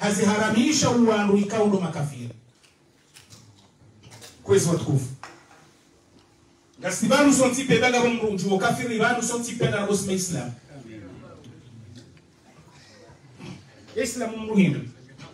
haziharamisha uwandu ikaundo makafiri kwezi watukufu ngasibanu sonti pedaga bomruju kafiri banu sonti pedaga bosme islam islam muhimu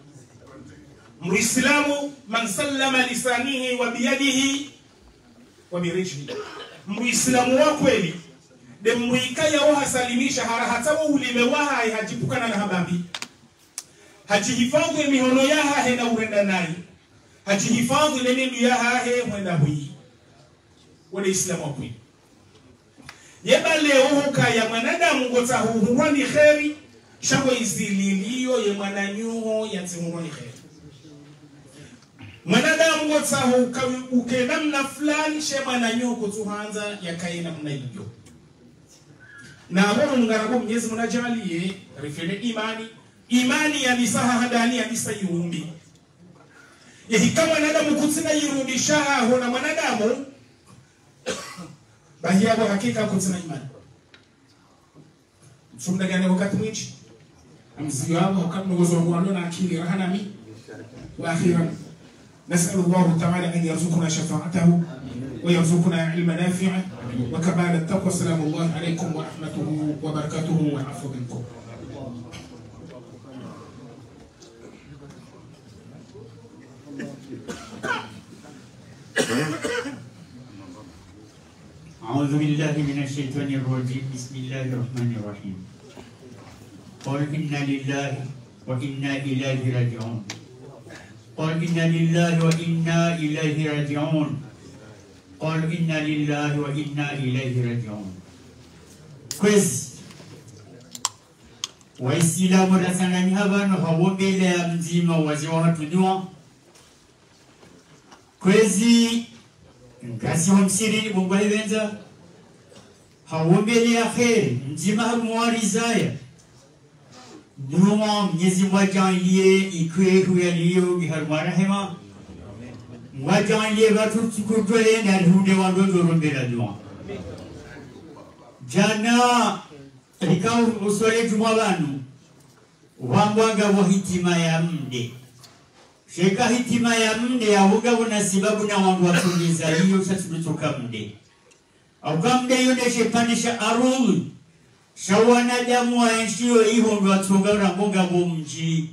muislamu man sallama lisanihi wa biyadihi wa birijli muislamu wa kweli de muikaya wa hasalimisha hata ulime wa hajipukana na habambi hajihifadhi mihono yaha he na urenda nayi hajihifadhi nenu yaha he mwenda hui wale islamu wa kweli yeba leo hukaya mwanadamu ngota huhurani kheri shako izililio ye mwananyuho ya zihurani kheri mwanadamu ngota ukenamna fulani she mwananyuho kutuhanza ya kaye namna hiyo na hapo mngarabu mnyezi mnajaliye rifene imani ya misaha hadani ya misa yurumbi yehi kama mwanadamu kutina yurumbi shaha hona mwanadamu bahia kwa hakika kutina imani mfumda gane wakati mwinchi amziyo hapo wakati mgozo wangu na akili rahanami wa akhiran نسأل الله تعالى أن يرزقنا شفاعته ويرزقنا علم نافع وكمال التقوى. السلام الله عليكم ورحمته وبركاته والعفو منكم. أعوذ بالله من الشيطان الرجيم. بسم الله الرحمن الرحيم. قل إنا لله وإنا إليه راجعون. قل إنا لله وإنا إليه راجعون. قل إنا لله وإنا إليه راجعون. كويس Waislamu rasangani habano hawobele ya mzima wazi wa hatujua kwezi nkasi wa msirini bongwa hivenza hawobele ya kheri mzima hamuwari zaya Duma mnyezi mwajanliye ikwehu ya liyo biharumara hema mwajanliye batu tukutwele na hude wandondo rombela dua jana Rikau usole jumabanu wambwaga wa hitima ya mde sheka hitima ya mde ya huga wana sibabu na wangu watungiza hiyo satutuka mde au kamde yode shepanisha arul shawana damu wa enshio iho ndo watunga unambonga bomji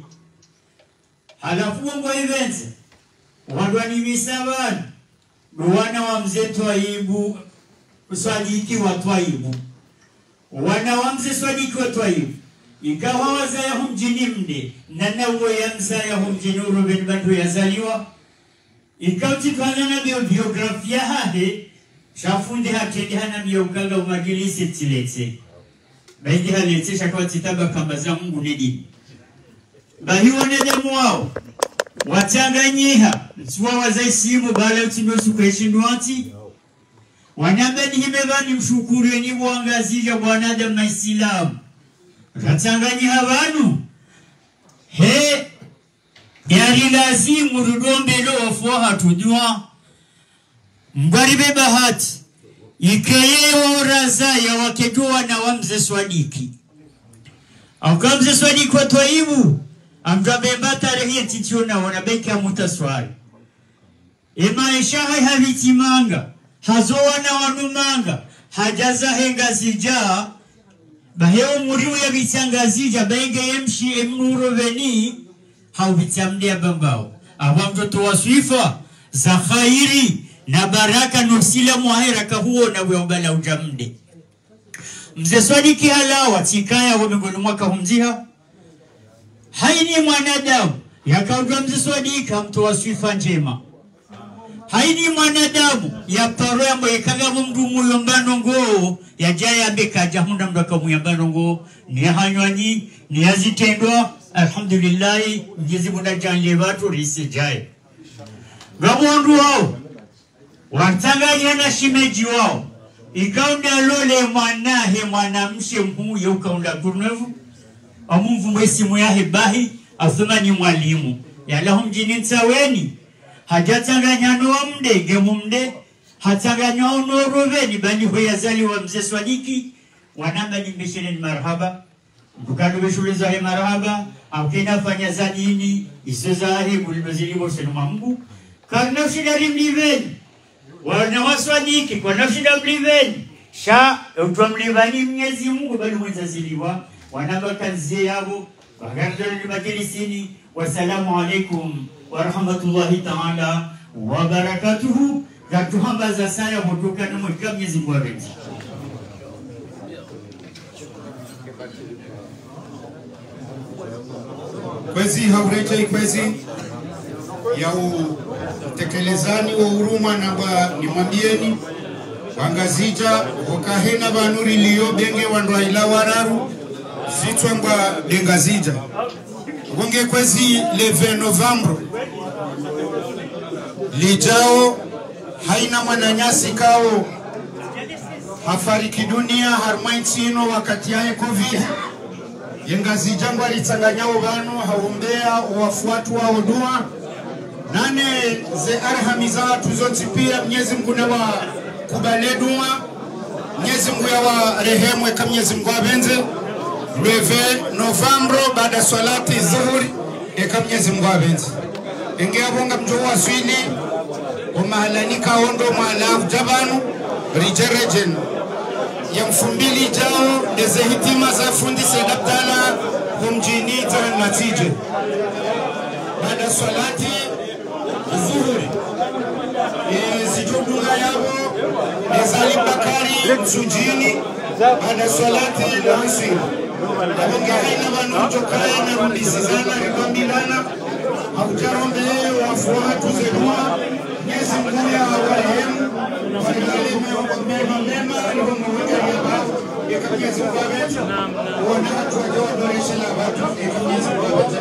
halafu mwa event wadwani misabani duwana wa mzetu wa ibu uswadiki watu wa ibu wana wamze swadiki watu wa ibu ikawa waza ya humjini mde na uwe ya mza ya humjini uroben bandu ya zaliwa ikawa chitwana na biografia hade shafundi hakendi hana miyaukaga umagilisi tilete baidi halete shakawa titaba kambaza mungu nedi bahiwa nedemu wao watanganyiha msuwa wazai simu bala utimosu kweshinduanti wanambeni himevani mshukuru ni muangazija bwanadamu na Islamu ratanganyiha wanu he yari lazimu rudombelo wafuwa hatujua mbaribe bahati ikeye oraza ya wakejua na wamze swadiki aukamze swadiki wa toibu amjabemba tarehe titiona wanabeki ya mutaswari ema ishaha havitimanga hazowana wanumanga hajaza henga zija baheo muriu ya vitanga zija benge yemshi emnuro veni hauvitamdia bambao awa mtoto wa swifa za khairi na baraka nusila muahera kahuo na weobala ujamde mze swadiki halawa tikaya wamegonu mwaka humziha haini mwanadamu yakaudwa mze swadika mtu wa swifa njema haini mwanadamu ya paro ya mwekaga mndu muyambano ngo ya jaya beka jahunda mdaka muyambano ngo ni hanywanyi ni yazitendwa alhamdulillah Mwenyezi Mungu ajalie watu risi jaye gamondu wao watanganya na shimeji wao ikaunda lole mwanahe mwanamshe mhuye ukaunda kurnevu amumvu mwesimu yahe bahi athumani mwalimu ya lahum jininsa weni hajatanganya no mde mumde hatanganya no roveni bali hoyazali wa mzee swadiki wanamba ni mbesheni marhaba mkadu beshule za marhaba akina fanya za dini iso za hebu zilivyo sema Mungu kana shida limliveni wana waswadiki kwa shida mliveni sha utamlivani Mwenyezi Mungu bali mwenza ziliwa wanabakazie yabo wagardo ni majlisini. Wasalamu alaikum wa rahmatullahi ta'ala wa barakatuhu. Gatuhambaza sana kutoka na Mwenyezi Mungu wetu. Kwezi haureje kwezi ya utekelezani wa huruma namba nimwambieni wangazija wakahena banuri liyo benge wandwa ila wararu zitwamba dengazija wonge kwezi le 20 Novembre lijao haina mwananyasi kao hafariki dunia harmaitino wakati ya COVID yengazi jangwa litanganyao bano haombea wafuatu wa dua nane ze arhamiza tuzoti pia Mwenyezi Mungu na wa kubale dua Mwenyezi Mungu ya wa rehemu kama Mwenyezi Mungu abenze le 20 Novembre baada salati zuhuri kama Mwenyezi Mungu abenze engea bonga mjoa swili umahalani kaondo mahala jabanu rijerejen ya mfumbili jao ndeze hitima za fundi Said Abdalla kumjini za natije baada salati zuhuri sijudunga yabo Ezali Bakari msujini baada salati lansi abonge haina banu jokaya na rudisizana rikambilana haujarombe wafuatu zedua Mwenyezi Mungu ya warehemu mema mema alivyomuweka hapa Mwenyezi Mungu wetu wana watu wajodoresha la watu Mwenyezi Mungu wetu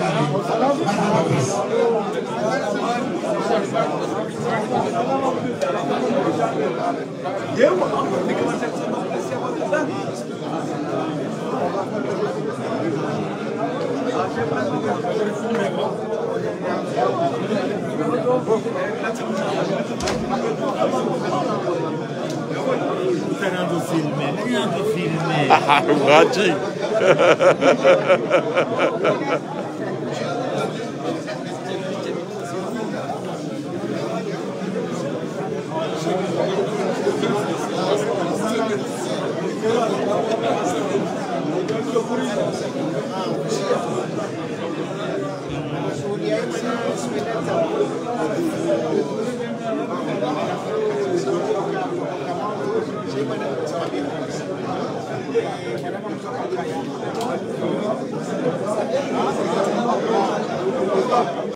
Raji.